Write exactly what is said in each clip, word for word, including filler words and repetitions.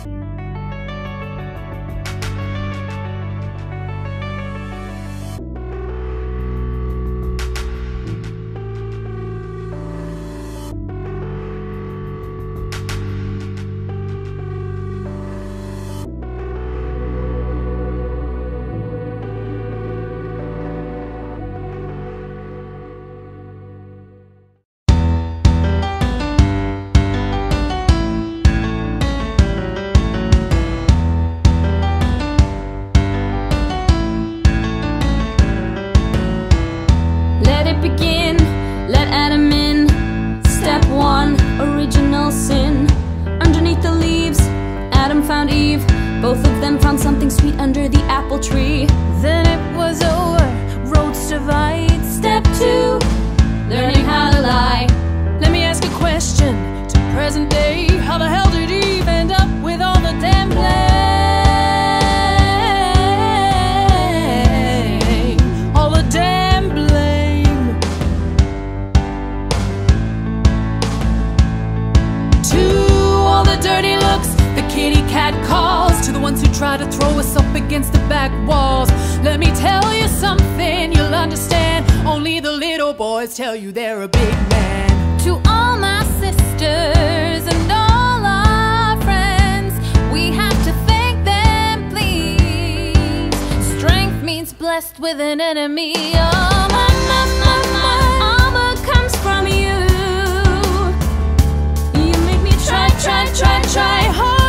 Both of them found something sweet under the apple tree. Then it was over, roads divide. Step two, learning how to lie. Let me ask a question to present day. How the hell did Eve end up with all the damn blame? All the damn blame. To all the dirty looks the kitty cat calls, to the ones who try to throw us up against the back walls. Let me tell you something you'll understand. Only the little boys tell you they're a big man. To all my sisters and all our friends, we have to thank them, please. Strength means blessed with an enemy. Oh, my, my, my, my armor comes from you. You make me try, try, try, try hard.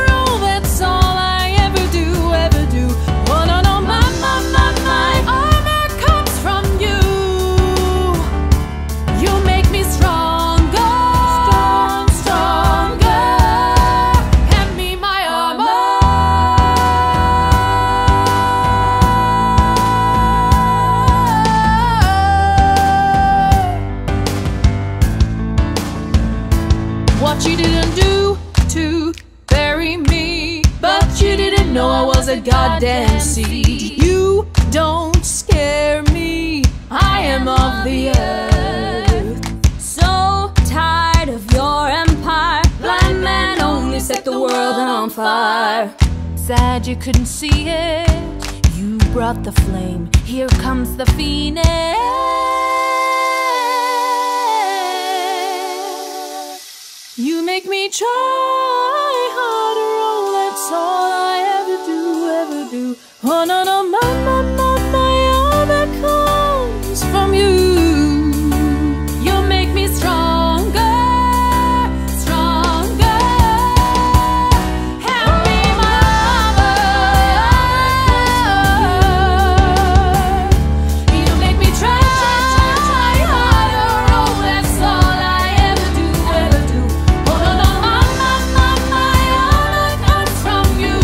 No, I was a goddamn seed. You don't scare me, I am of the earth. So tired of your empire. Blind man only set the world on fire. Sad you couldn't see it. You brought the flame. Here comes the phoenix. You make me try harder. Oh, that's all I do. Oh no no my my my my all that comes from you. You make me stronger, stronger. Hand me my armor. You make me try, try, try harder. Oh, that's all I ever do, ever do. Oh no no my my my my all that comes from you.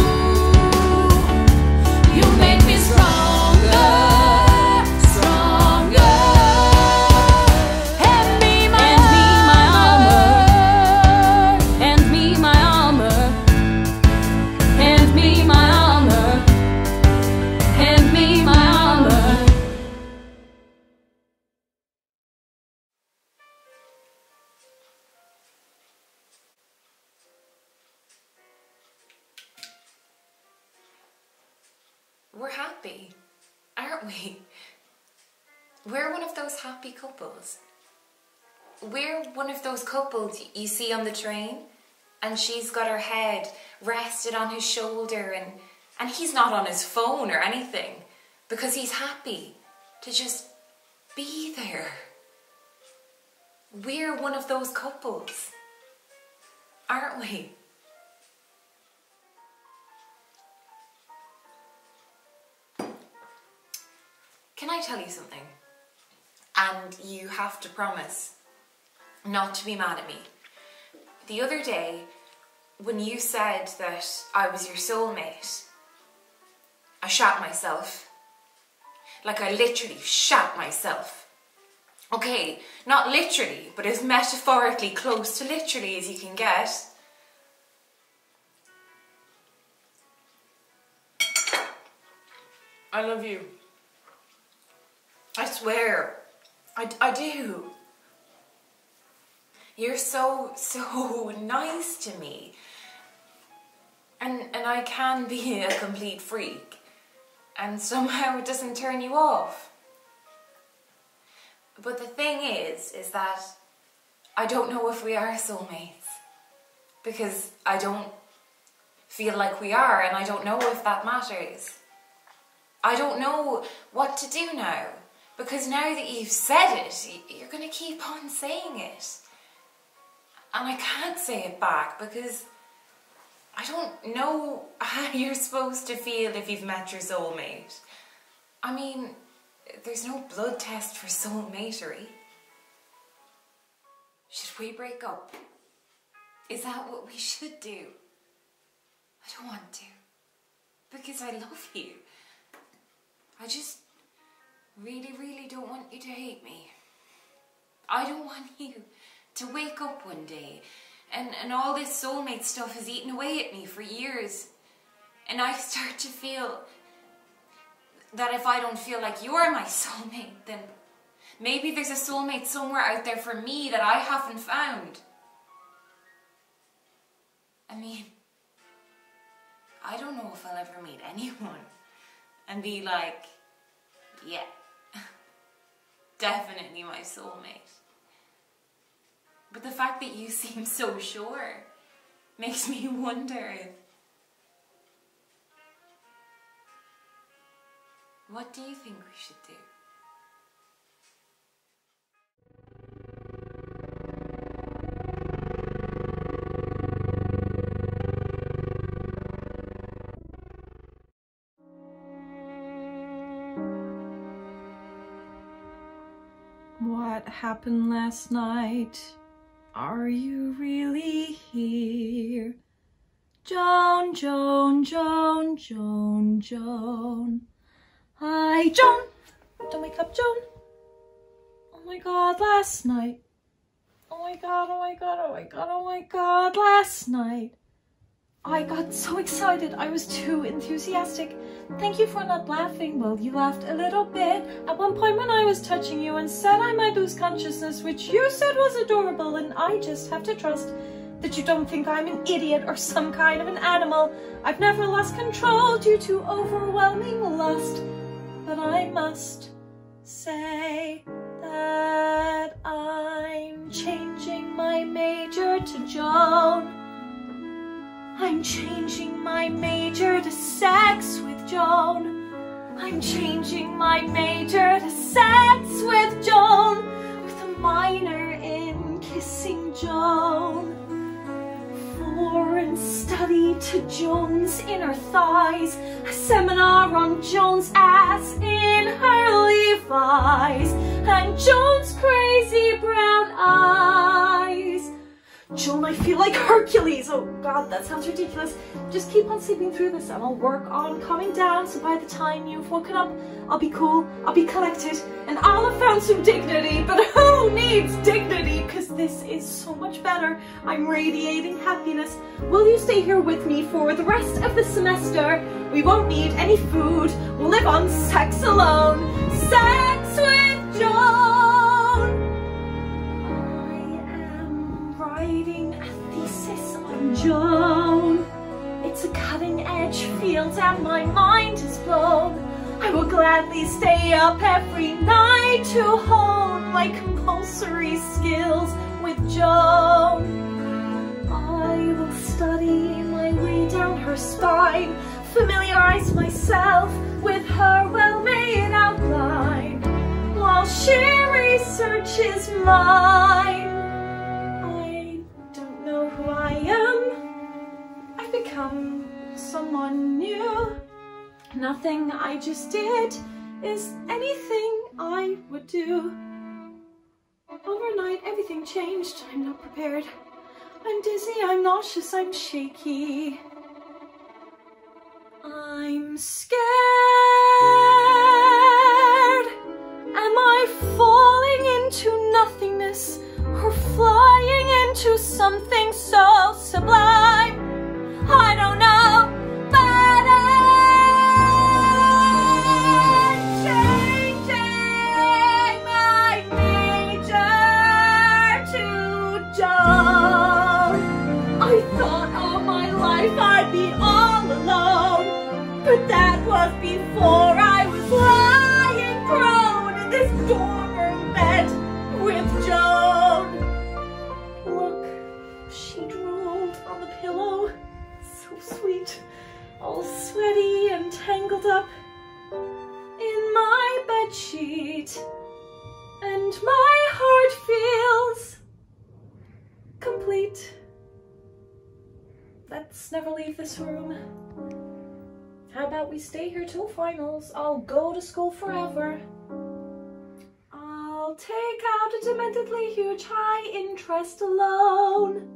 We're happy, aren't we? We're one of those happy couples. We're one of those couples you see on the train, and she's got her head rested on his shoulder, and, and he's not on his phone or anything, because he's happy to just be there. We're one of those couples, aren't we? Can I tell you something? And you have to promise not to be mad at me. The other day, when you said that I was your soulmate, I shat myself. Like I literally shat myself. Okay, not literally, but as metaphorically close to literally as you can get. I love you. I swear, I, I do. You're so, so nice to me. And I can be a complete freak, and somehow it doesn't turn you off. But the thing is, is that I don't know if we are soulmates, because I don't feel like we are, and I don't know if that matters. I don't know what to do now, because now that you've said it, you're going to keep on saying it. And I can't say it back, because I don't know how you're supposed to feel if you've met your soulmate. I mean, there's no blood test for soulmatery. Should we break up? Is that what we should do? I don't want to, because I love you. I just really, really don't want you to hate me. I don't want you to wake up one day and, and all this soulmate stuff has eaten away at me for years, and I start to feel that if I don't feel like you're my soulmate, then maybe there's a soulmate somewhere out there for me that I haven't found. I mean, I don't know if I'll ever meet anyone and be like, yeah, definitely my soulmate. But the fact that you seem so sure makes me wonder if... What do you think we should do? What happened last night? Are you really here? Joan, Joan, Joan, Joan, Joan. Hi, Joan. Don't wake up, Joan. Oh my God, last night. Oh my God, oh my God, oh my God, oh my God, last night. I got so excited. I was too enthusiastic. Thank you for not laughing. Well, you laughed a little bit at one point when I was touching you and said I might lose consciousness, which you said was adorable, and I just have to trust that you don't think I'm an idiot or some kind of an animal. I've never lost control due to overwhelming lust, but I must say that I'm changing my major to Joan. I'm changing my major to sex with Joan. I'm changing my major to sex with Joan, with a minor in kissing Joan. Foreign study to Joan's inner thighs, a seminar on Joan's ass in her Levi's, and Joan's crazy brown eyes. Joan, I feel like Hercules. Oh God, that sounds ridiculous. Just keep on sleeping through this and I'll work on calming down, so by the time you've woken up, I'll be cool, I'll be collected, and I'll have found some dignity. But who needs dignity? Because this is so much better. I'm radiating happiness. Will you stay here with me for the rest of the semester? We won't need any food. We'll live on sex alone. Sex with Joan. Writing a thesis on Joan. It's a cutting edge field and my mind is blown. I will gladly stay up every night to hone my compulsory skills with Joan. I will study my way down her spine, familiarize myself with her well-made outline, while she researches mine. Who I am, I've become someone new. Nothing I just did is anything I would do. Overnight everything changed. I'm not prepared. I'm dizzy, I'm nauseous, I'm shaky. I'm scared. Am I falling into nothingness, or flying into something so sublime? I don't know, but I'm changing my major to Joan. I thought all my life I'd be all alone. but that was before I was lying prone in this dormer bed with Joan. Look, she drooled on the pillow, so sweet, all sweaty and tangled up in my bedsheet, and my heart feels complete. Let's never leave this room. How about we stay here till finals? I'll go to school forever. I'll take out a dementedly huge high interest loan,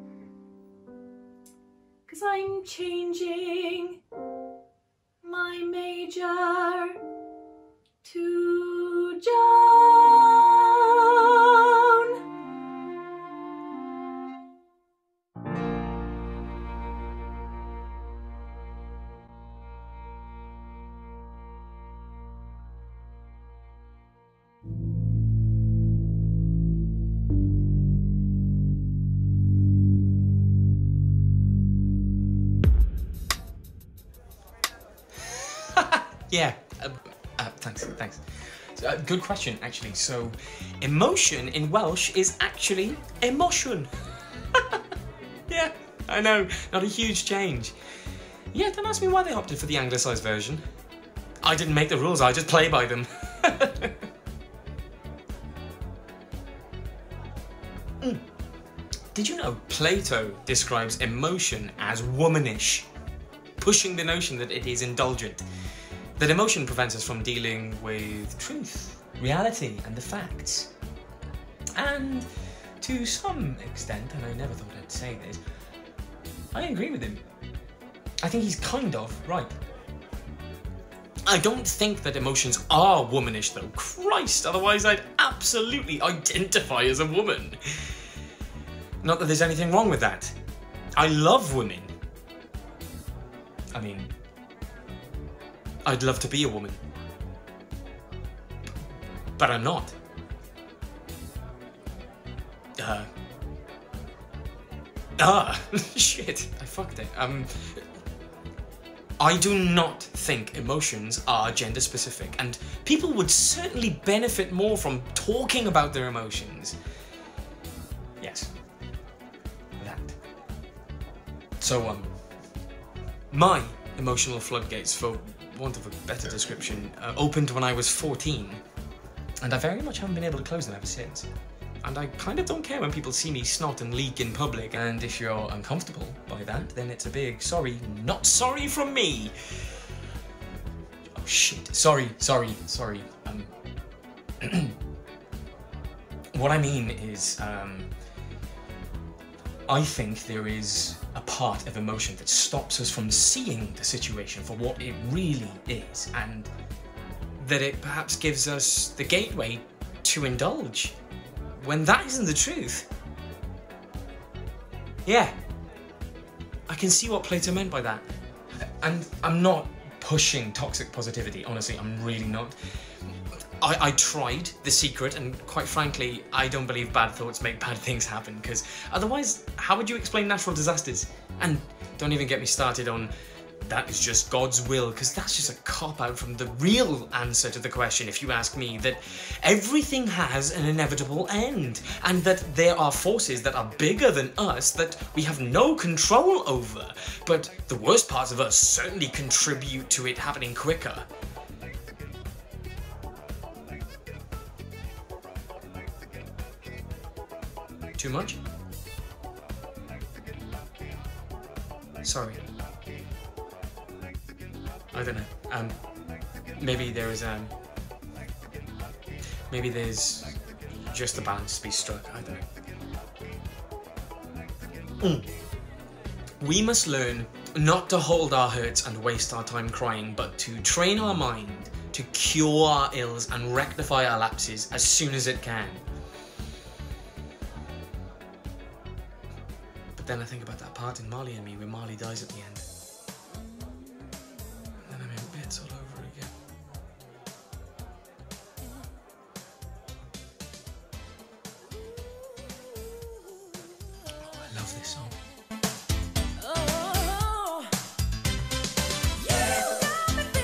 'cause I'm changing my major to Joan. Yeah, uh, uh, thanks, thanks. Uh, good question, actually. So, emotion in Welsh is actually emotion. Yeah, I know, not a huge change. Yeah, don't ask me why they opted for the anglicised version. I didn't make the rules, I just play by them. mm. Did you know Plato describes emotion as womanish, pushing the notion that it is indulgent? That emotion prevents us from dealing with truth, reality, and the facts. And to some extent, and I never thought I'd say this, I agree with him. I think he's kind of right. I don't think that emotions are womanish though. Christ, otherwise I'd absolutely identify as a woman. Not that there's anything wrong with that. I love women. I mean, I'd love to be a woman, but I'm not. Uh. Ah, shit, I fucked it. Um, I do not think emotions are gender specific, and people would certainly benefit more from talking about their emotions. Yes, that. So, um, my emotional floodgates, for want of a better description, uh, opened when I was fourteen, and I very much haven't been able to close them ever since. And I kind of don't care when people see me snot and leak in public, and if you're uncomfortable by that, then it's a big sorry, not sorry from me. Oh shit, sorry, sorry, sorry. Um, what I mean is, um, I think there is a part of emotion that stops us from seeing the situation for what it really is, and that it perhaps gives us the gateway to indulge, when that isn't the truth. Yeah, I can see what Plato meant by that. And I'm not pushing toxic positivity, honestly, I'm really not. I, I tried The Secret, and quite frankly, I don't believe bad thoughts make bad things happen, because otherwise, how would you explain natural disasters? And don't even get me started on that is just God's will, because that's just a cop-out from the real answer to the question, if you ask me, that everything has an inevitable end, and that there are forces that are bigger than us that we have no control over, but the worst parts of us certainly contribute to it happening quicker. Too much? Sorry. I don't know. Um, maybe there is um, maybe there's just a balance to be struck. I don't know. Mm. We must learn not to hold our hurts and waste our time crying, but to train our mind to cure our ills and rectify our lapses as soon as it can. But then I think about that part in Marley and Me where Marley dies at the end. And then I'm in bits all over again. Oh, I love this song. Oh, yeah.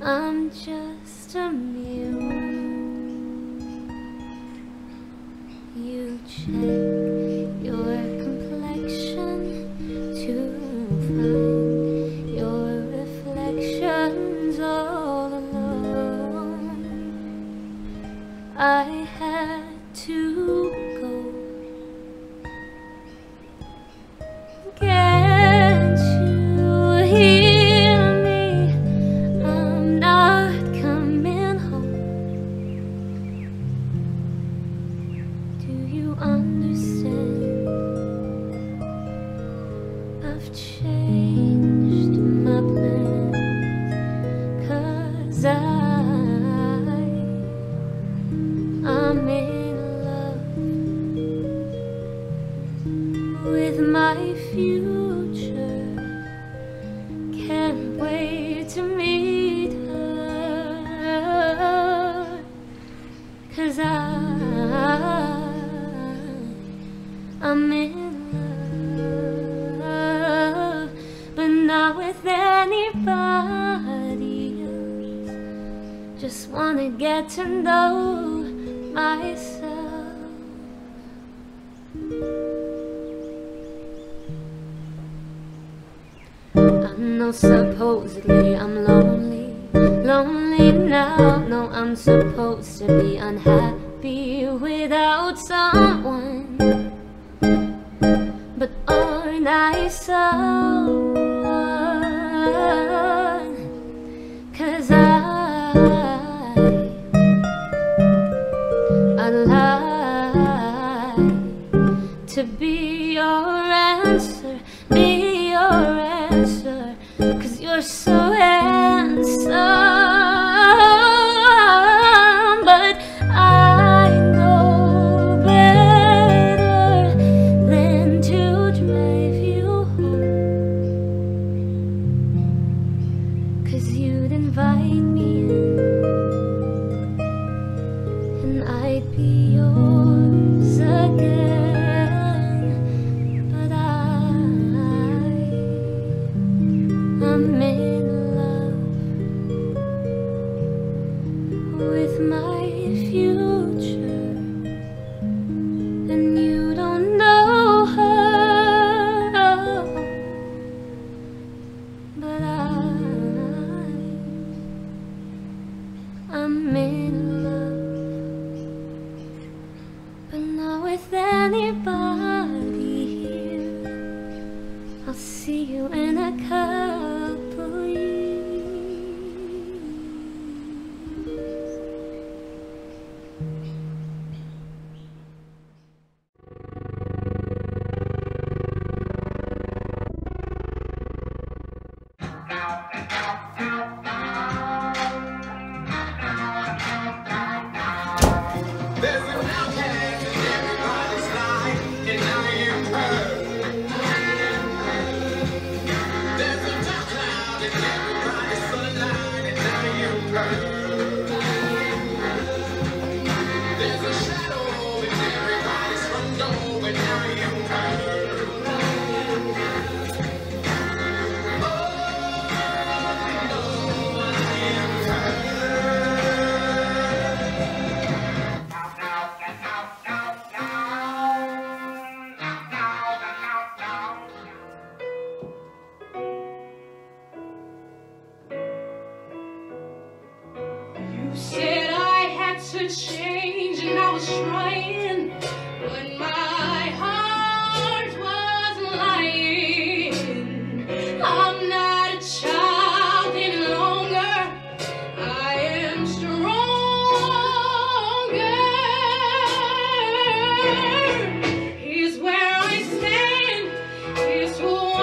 I'm just a mirror. You check your complexion to find your reflections all alone. I had to go. Can't you hear me? I'm not coming home. Do you understand? I've changed my plans, 'cause I, I'm in love with my future. Can't wait to meet her, 'cause I, I'm in love, but not with anybody else. Just wanna get to know myself. I know supposedly I'm lonely, lonely now. No, I'm supposed to be unhappy without someone, but aren't I someone? 'Cause I, I'd like to be your answer, be your answer, 'cause you're so handsome, but I know better than to drive you home, 'cause you'd invite me in and I'd be yours again, but I, I'm in love with my future, and you don't know her, but I, I'm in love, but not with anybody here. I'll see you in a couple years. There's an outcast in everybody's life, and now you've heard. There's a dark cloud in everybody's sunlight, and now you've heard. There's a shadow in everybody's front door, and now you've heard. Oh, no, I am heard. You said I had to change, and I was trying, but my heart wasn't lying. I'm not a child any longer. I am stronger. Here's where I stand. Here's who I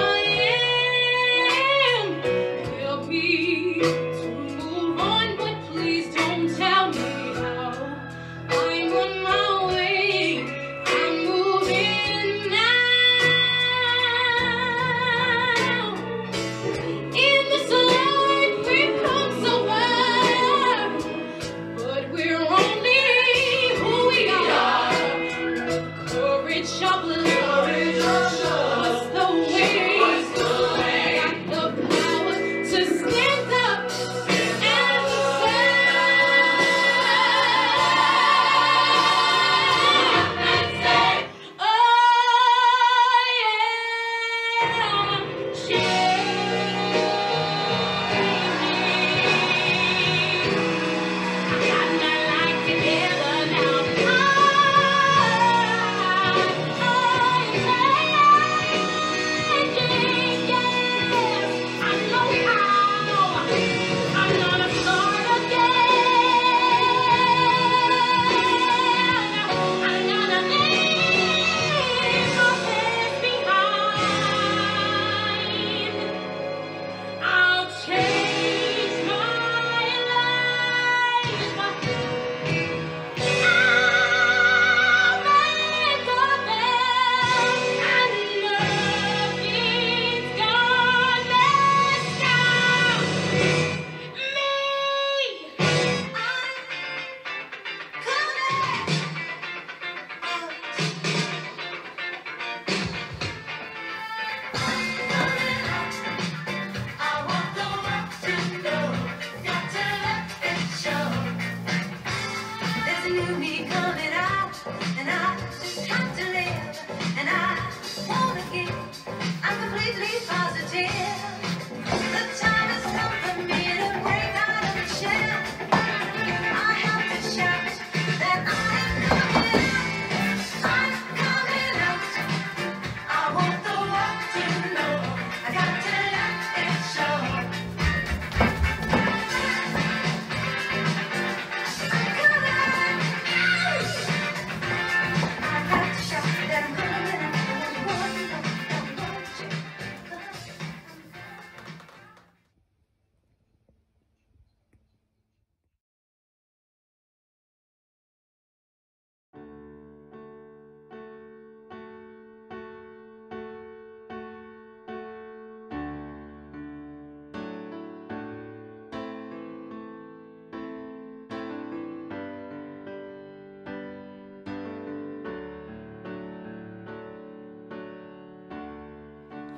am. Help me to move on, but please don't tell me how. I'm on my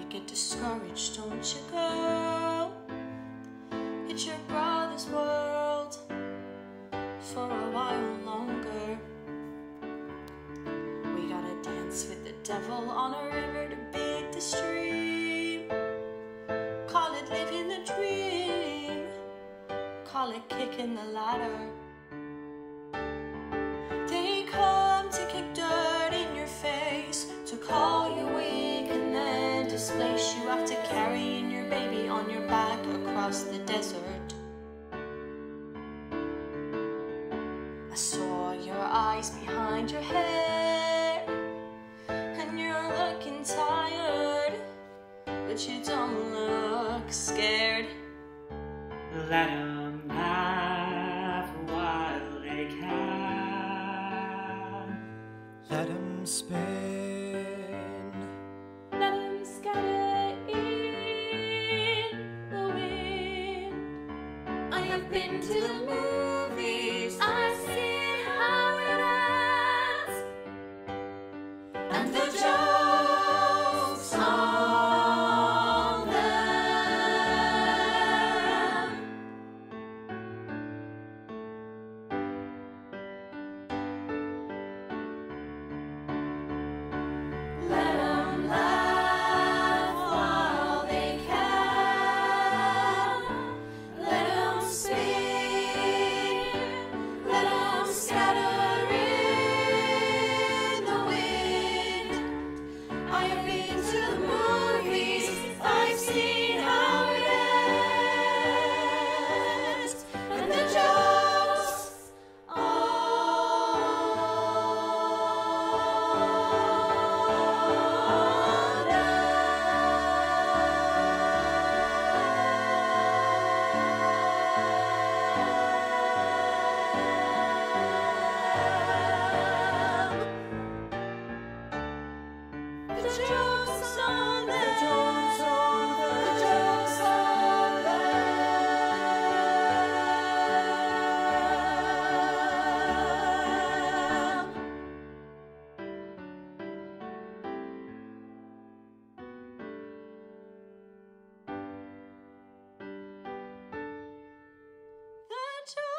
get discouraged, don't you, girl? It's your brother's world for a while longer. We gotta dance with the devil on a river to beat the stream. Call it living the dream, call it kicking the ladder. They come to kick dirt in your face, to call you weak and then displace you after carrying your baby on your back across the desert. I saw your eyes behind your hair, and you're looking tired, but you don't look scared. Let 'em laugh while they can. Let 'em spin. Let 'em scatter in the wind. I have been to the movies, I've seen how it ends, and the joke's on them. Let 'em laugh while they can. Let 'em spin. Let 'em scatter in the wind. I have been to the movies, I've seen how it ends, and the joke's on them. The joke's on them. The joke's on them. The joke's on them. The joke's